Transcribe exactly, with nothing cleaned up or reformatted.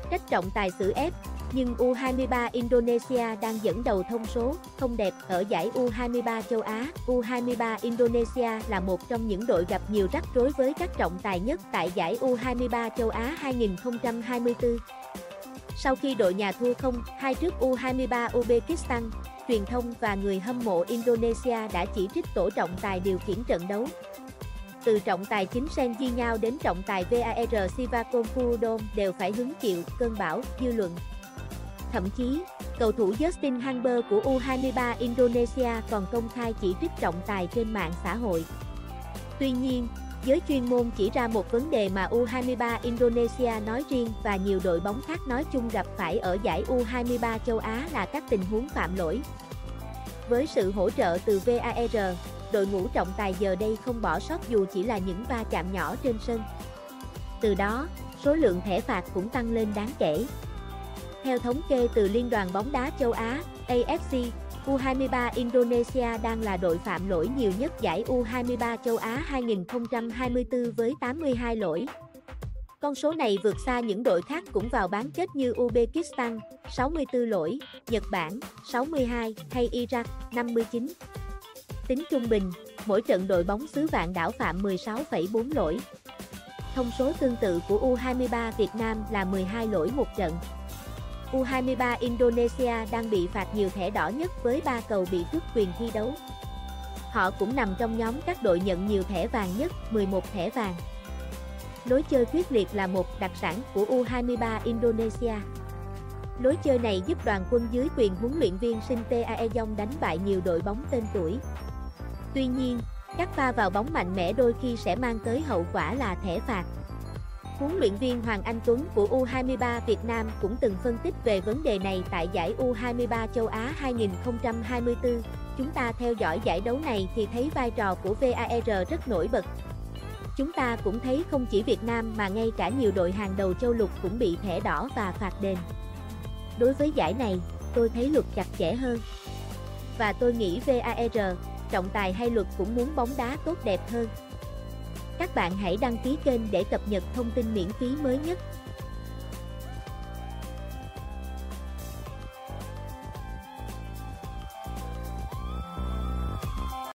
Cách trọng tài xử ép, nhưng U hai mươi ba Indonesia đang dẫn đầu thông số không đẹp ở giải U hai mươi ba châu Á. U hai mươi ba Indonesia là một trong những đội gặp nhiều rắc rối với các trọng tài nhất tại giải U hai mươi ba châu Á hai nghìn không trăm hai mươi tư. Sau khi đội nhà thua không hai trước U hai mươi ba Uzbekistan, truyền thông và người hâm mộ Indonesia đã chỉ trích tổ trọng tài điều khiển trận đấu. Từ trọng tài chính Shen Ji Nhau đến trọng tài VAR Sivakom Purudom đều phải hứng chịu cơn bão dư luận. Thậm chí, cầu thủ Justin Hungber của U hai mươi ba Indonesia còn công khai chỉ trích trọng tài trên mạng xã hội. Tuy nhiên, giới chuyên môn chỉ ra một vấn đề mà U hai mươi ba Indonesia nói riêng và nhiều đội bóng khác nói chung gặp phải ở giải U hai mươi ba châu Á là các tình huống phạm lỗi. Với sự hỗ trợ từ VAR, đội ngũ trọng tài giờ đây không bỏ sót dù chỉ là những va chạm nhỏ trên sân. Từ đó, số lượng thẻ phạt cũng tăng lên đáng kể. Theo thống kê từ Liên đoàn bóng đá châu Á, A F C, U hai mươi ba Indonesia đang là đội phạm lỗi nhiều nhất giải U hai mươi ba châu Á hai nghìn không trăm hai mươi tư với tám mươi hai lỗi. Con số này vượt xa những đội khác cũng vào bán kết như Uzbekistan, sáu mươi tư lỗi, Nhật Bản, sáu mươi hai, hay Iraq, năm mươi chín. Tính trung bình, mỗi trận đội bóng xứ Vạn Đảo phạm mười sáu phẩy bốn lỗi. Thông số tương tự của U hai mươi ba Việt Nam là mười hai lỗi một trận. U hai mươi ba Indonesia đang bị phạt nhiều thẻ đỏ nhất với ba cầu bị tước quyền thi đấu. Họ cũng nằm trong nhóm các đội nhận nhiều thẻ vàng nhất, mười một thẻ vàng. Lối chơi quyết liệt là một đặc sản của U hai mươi ba Indonesia. Lối chơi này giúp đoàn quân dưới quyền huấn luyện viên Shin Tae-yong đánh bại nhiều đội bóng tên tuổi. Tuy nhiên, các pha vào bóng mạnh mẽ đôi khi sẽ mang tới hậu quả là thẻ phạt. Huấn luyện viên Hoàng Anh Tuấn của U hai mươi ba Việt Nam cũng từng phân tích về vấn đề này tại giải U hai mươi ba châu Á hai nghìn không trăm hai mươi tư. Chúng ta theo dõi giải đấu này thì thấy vai trò của VAR rất nổi bật. Chúng ta cũng thấy không chỉ Việt Nam mà ngay cả nhiều đội hàng đầu châu lục cũng bị thẻ đỏ và phạt đền. Đối với giải này, tôi thấy luật chặt chẽ hơn. Và tôi nghĩ VAR, trọng tài hay luật cũng muốn bóng đá tốt đẹp hơn. Các bạn hãy đăng ký kênh để cập nhật thông tin miễn phí mới nhất.